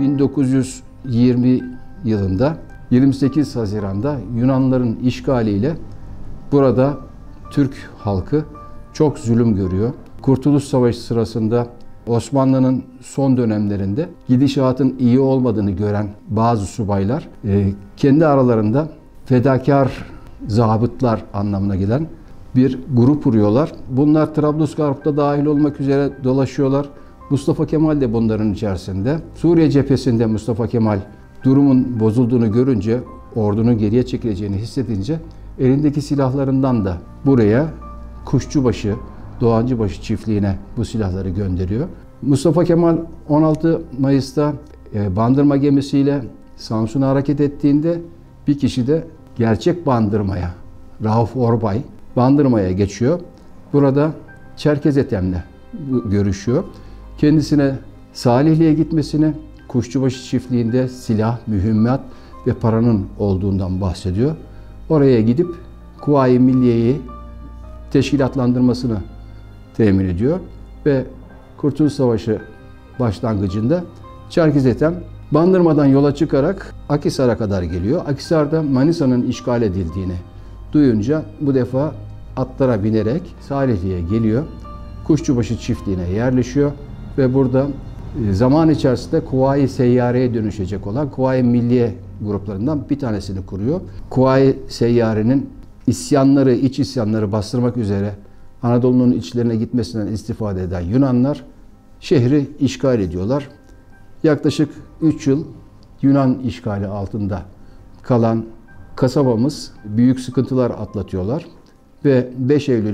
1920 yılında 28 Haziran'da Yunanlıların işgaliyle burada Türk halkı çok zulüm görüyor. Kurtuluş Savaşı sırasında Osmanlı'nın son dönemlerinde gidişatın iyi olmadığını gören bazı subaylar kendi aralarında fedakar zabıtlar anlamına gelen bir grup kuruyorlar. Bunlar Trablusgarp'ta dahil olmak üzere dolaşıyorlar. Mustafa Kemal de bunların içerisinde. Suriye cephesinde Mustafa Kemal durumun bozulduğunu görünce, ordunun geriye çekileceğini hissedince elindeki silahlarından da buraya Kuşçubaşı, Doğancıbaşı çiftliğine bu silahları gönderiyor. Mustafa Kemal 16 Mayıs'ta Bandırma gemisiyle Samsun'a hareket ettiğinde bir kişi de gerçek Bandırma'ya, Rauf Orbay, Bandırma'ya geçiyor. Burada Çerkez Ethem'le görüşüyor. Kendisine Salihli'ye gitmesini, Kuşçubaşı çiftliğinde silah, mühimmat ve paranın olduğundan bahsediyor. Oraya gidip Kuvayi Milliye'yi teşkilatlandırmasını temin ediyor ve Kurtuluş Savaşı başlangıcında Çerkez Ethem Bandırma'dan yola çıkarak Akhisar'a kadar geliyor. Akhisar'da Manisa'nın işgal edildiğini duyunca bu defa atlara binerek Salihli'ye geliyor. Kuşçubaşı çiftliğine yerleşiyor ve burada zaman içerisinde Kuvayi Seyyare'ye dönüşecek olan Kuvayi Milliye gruplarından bir tanesini kuruyor. Kuvayi Seyyare'nin isyanları, iç isyanları bastırmak üzere Anadolu'nun içlerine gitmesinden istifade eden Yunanlar şehri işgal ediyorlar. Yaklaşık 3 yıl Yunan işgali altında kalan kasabamız büyük sıkıntılar atlatıyorlar ve 5 Eylül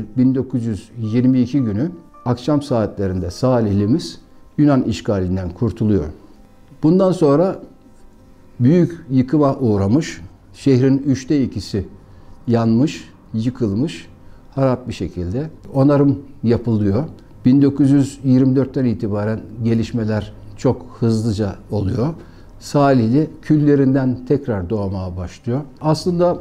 1922 günü akşam saatlerinde Salihlimiz Yunan işgalinden kurtuluyor. Bundan sonra büyük yıkıma uğramış, şehrin 2/3'ü yanmış, yıkılmış, harap bir şekilde onarım yapılıyor. 1924'ten itibaren gelişmeler çok hızlıca oluyor. Salihli küllerinden tekrar doğmaya başlıyor. Aslında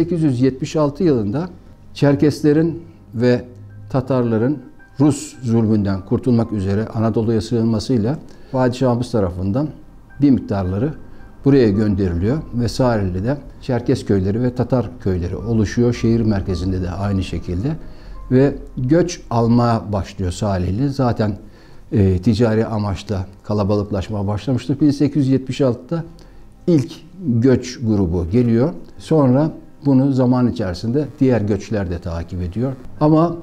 1876 yılında Çerkeslerin ve Tatarların Rus zulmünden kurtulmak üzere Anadolu'ya sığınmasıyla padişahımız tarafından bir miktarları buraya gönderiliyor ve Salihli'de Çerkes köyleri ve Tatar köyleri oluşuyor. Şehir merkezinde de aynı şekilde ve göç almaya başlıyor Salihli. Zaten ticari amaçla kalabalıklaşmaya başlamıştır. 1876'da ilk göç grubu geliyor. Sonra bunu zaman içerisinde diğer göçler de takip ediyor. Ama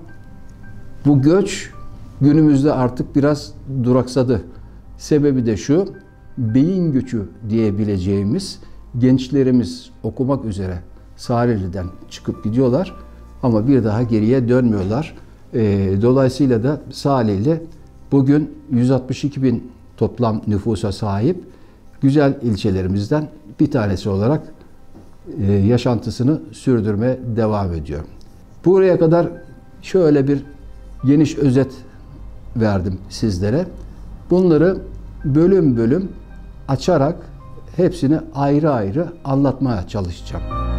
bu göç günümüzde artık biraz duraksadı. Sebebi de şu, beyin göçü diyebileceğimiz gençlerimiz okumak üzere Salihli'den çıkıp gidiyorlar ama bir daha geriye dönmüyorlar. Dolayısıyla da Salihli bugün 162 bin toplam nüfusa sahip güzel ilçelerimizden bir tanesi olarak yaşantısını sürdürmeye devam ediyor. Buraya kadar şöyle bir geniş özet verdim sizlere. Bunları bölüm bölüm açarak hepsini ayrı ayrı anlatmaya çalışacağım.